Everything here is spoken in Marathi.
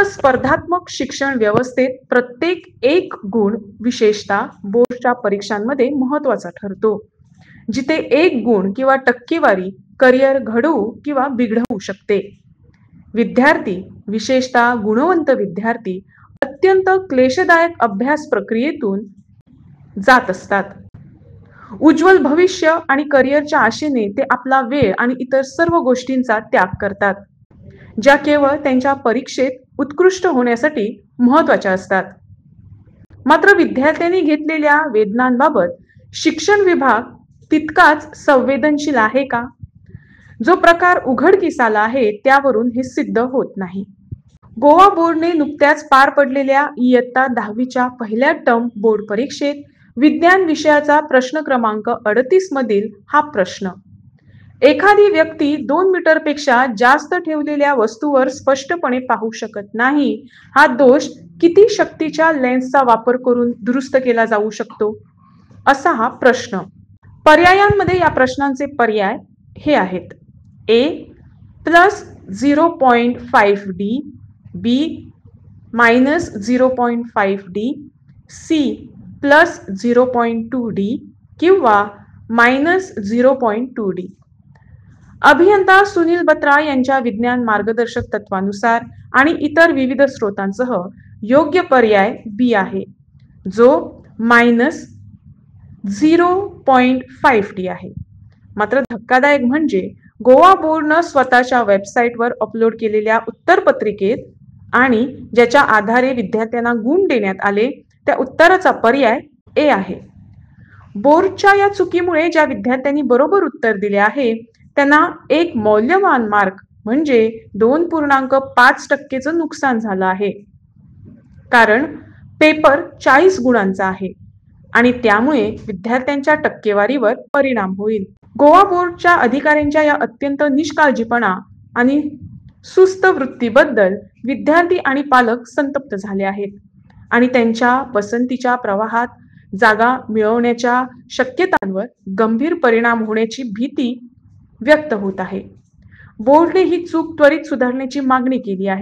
स्पर्धात्मक शिक्षण व्यवस्थेत प्रत्येक एक गुण विशेषतः बोर्डच्या परीक्षांमध्ये महत्त्वाचा ठरतो, जिथे एक गुण किंवा टक्केवारी करिअर घडवू किंवा बिघडवू शकते. विद्यार्थी, विशेषतः गुणवंत विद्यार्थी, अत्यंत क्लेशदायक अभ्यास प्रक्रियेतून जात असतात. उज्ज्वल भविष्य आणि करिअरच्या आशेने ते आपला वेळ आणि इतर सर्व गोष्टींचा त्याग करतात, ज्या केवळ त्यांच्या परीक्षेत उत्कृष्ट होण्यासाठी महत्त्वाच्या असतात. मात्र विद्यार्थ्यांनी घेतलेल्या वेदनांबाबत शिक्षण विभाग तितकाच संवेदनशील आहे का? जो प्रकार उघडकीस आला आहे त्यावरून हे सिद्ध होत नाही. गोवा बोर्डने नुकत्याच पार पडलेल्या इयत्ता 10वीच्या पहिल्या टर्म बोर्ड परीक्षेत विज्ञान विषयाचा प्रश्न क्रमांक 38 मधील हा प्रश्न, एखादी व्यक्ती 2 मीटरपेक्षा जास्त ठेवलेल्या वस्तूवर स्पष्टपणे पाहू शकत नाही, हा दोष किती शक्तीच्या लेन्सचा वापर करून दुरुस्त केला जाऊ शकतो? असा हा प्रश्न. पर्यायांमध्ये या प्रश्नांचे पर्याय हे आहेत: ए +0.5D, बी -0.5D, सी +0.2D किंवा -0.2D. अभियंता सुनील बत्रा यांच्या विज्ञान मार्गदर्शक तत्वानुसार आणि इतर विविध स्रोतांसह योग्य पर्याय बी आहे, जो -0.5D आहे. मात्र धक्कादायक म्हणजे गोवा बोर्डनं स्वतःच्या वेबसाईटवर अपलोड केलेल्या उत्तरपत्रिकेत आणि ज्याच्या आधारे विद्यार्थ्यांना गुण देण्यात आले त्या उत्तराचा पर्याय ए आहे. बोर्डच्या या चुकीमुळे ज्या विद्यार्थ्यांनी बरोबर उत्तर दिले आहे त्यांना एक मौल्यवान मार्क म्हणजे 2.5% नुकसान झालं आहे, कारण पेपर 40 गुणांचा आहे आणि त्यामुळे विद्यार्थ्यांच्या टक्केवारीवर परिणाम होईल. गोवा बोर्डच्या अधिकाऱ्यांच्या या अत्यंत निष्काळजीपणा आणि सुस्त वृत्तीबद्दल विद्यार्थी आणि पालक संतप्त झाले आहेत आणि त्यांच्या पसंतीच्या प्रवाहात जागा मिळवण्याच्या शक्यतांवर गंभीर परिणाम होण्याची भीती व्यक्त होत आहे. बोर्डने ही चूक त्वरित सुधारण्याची मागणी केली आहे.